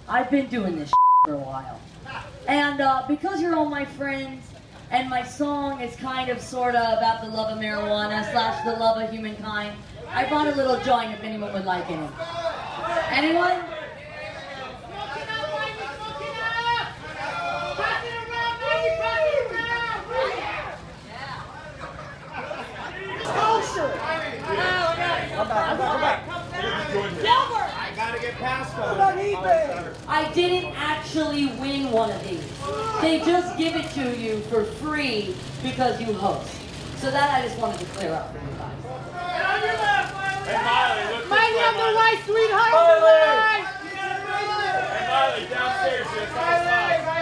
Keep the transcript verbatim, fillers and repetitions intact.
I've been doing this for a while. And uh, because you're all my friends, and my song is kind of, sort of, about the love of marijuana slash the love of humankind, I brought a little joint if anyone would like any. Anyone? I gotta get past them. I didn't actually win one of these. They just give it to you for free because you host. So that I just wanted to clear up for you guys. Hey Miley, look Miley on the right, sweetheart. Miley! Hey Miley, downstairs here.